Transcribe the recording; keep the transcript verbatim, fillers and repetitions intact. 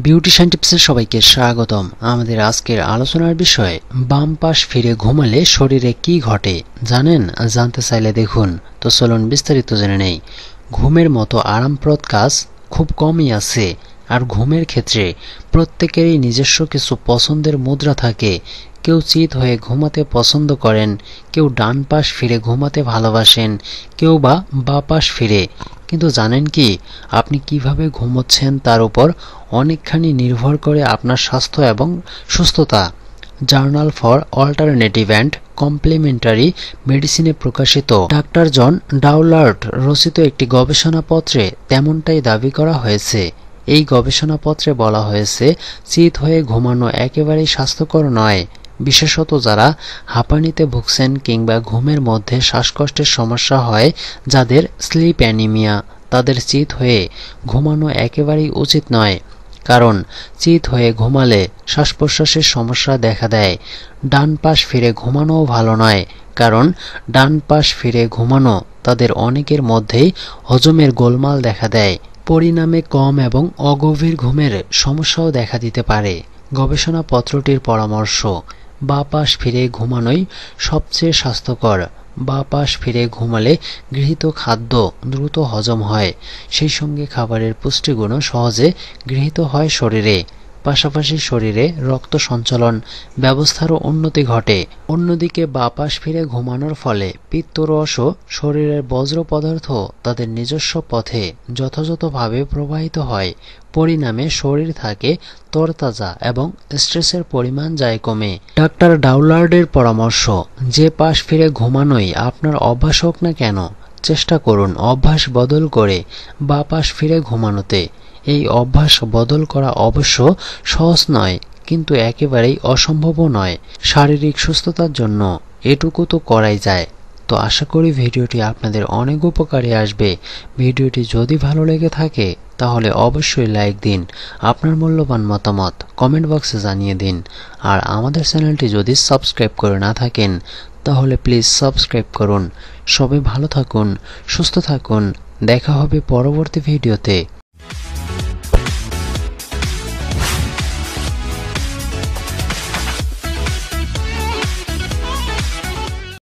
Beautician টিপসে সবাইকে স্বাগতম। আমাদের আজকের আলোচনার বিষয়, বাম পাশ ফিরে ঘুমালে শরীরে কি ঘটে জানেন? জানতে চাইলে দেখুন। তো চলুন বিস্তারিত জেনে নেই। ঘুমের মতো আরামপ্রদ কাজ খুব কমই আছে, আর ঘুমের ক্ষেত্রে প্রত্যেকেরই নিজস্ব কিছু পছন্দের মুদ্রা থাকে। কেউ চিত হয়ে ঘুমাতে পছন্দ করেন, কেউ ডান পাশ ফিরে ঘুমাতে ভালোবাসেন, কেউ বা বাঁ পাশ ফিরে। কিন্তু জানেন কি, আপনি কিভাবে ঘুমোচ্ছেন তার উপর অনেকখানি নির্ভর করে আপনার স্বাস্থ্য এবং সুস্থতা। Journal for alternative and complementary মেডিসিনে প্রকাশিত ডাক্তার জন ডাউলার্ট রচিত একটি গবেষণাপত্রে তেমনটাই দাবি করা হয়েছে। এই গবেষণাপত্রে বলা হয়েছে, চিত হয়ে ঘুমানো একেবারেই স্বাস্থ্যকর নয়, বিশেষত যারা হাঁপানিতে ভুগছেন কিংবা ঘুমের মধ্যে শ্বাসকষ্টের সমস্যা হয়, যাদের স্লিপ অ্যানিমিয়া, তাদের চিত হয়ে ঘুমানো একেবারেই উচিত নয়। কারণ চিত হয়ে ঘুমালে শ্বাস প্রশ্বাসের সমস্যা দেখা দেয়। ডান পাশ ফিরে ঘুমানোও ভালো নয়, কারণ ডান পাশ ফিরে ঘুমানো তাদের অনেকের মধ্যেই হজমের গোলমাল দেখা দেয়। পরিণামে কম এবং অগভীর ঘুমের সমস্যাও দেখা দিতে পারে। গবেষণাপত্রটির পরামর্শ, বাঁ পাশ ফিরে ঘুমানোই সবচেয়ে স্বাস্থ্যকর। বাঁ পাশ ফিরে ঘুমালে গৃহীত খাদ্য দ্রুত হজম হয়, সেই সঙ্গে খাবারের পুষ্টিগুণও সহজে গৃহীত হয় শরীরে। পাশাপাশি শরীরে রক্ত সঞ্চালন ব্যবস্থারও উন্নতি ঘটে। অন্যদিকে বাঁ পাশ ফিরে ঘুমানোর ফলে পিত্তরসও শরীরের বজ্র পদার্থ তাদের নিজস্ব পথে যথাযথভাবে প্রবাহিত হয়। পরিণামে শরীর থাকে তরতাজা এবং স্ট্রেসের পরিমাণ যায় কমে। ডাক্তার ডাউলার্ডের পরামর্শ, যে পাশ ফিরে ঘুমানোই আপনার অভ্যাস হোক না কেন, চেষ্টা করুন অভ্যাস বদল করে বাঁ পাশ ফিরে ঘুমানোতে। এই অভ্যাস বদল করা অবশ্য সহজ নয়, কিন্তু একেবারেই অসম্ভবও নয়। শারীরিক সুস্থতার জন্য এটুকু তো করাই যায়। তো আশা করি ভিডিওটি আপনাদের অনেক উপকারে আসবে। ভিডিওটি যদি ভালো লেগে থাকে তাহলে অবশ্যই লাইক দিন, আপনার মূল্যবান মতামত কমেন্ট বক্সে জানিয়ে দিন। আর আমাদের চ্যানেলটি যদি সাবস্ক্রাইব করে না থাকেন তাহলে প্লিজ সাবস্ক্রাইব করুন। সবাই ভালো থাকুন, সুস্থ থাকুন। দেখা হবে পরবর্তী ভিডিওতে।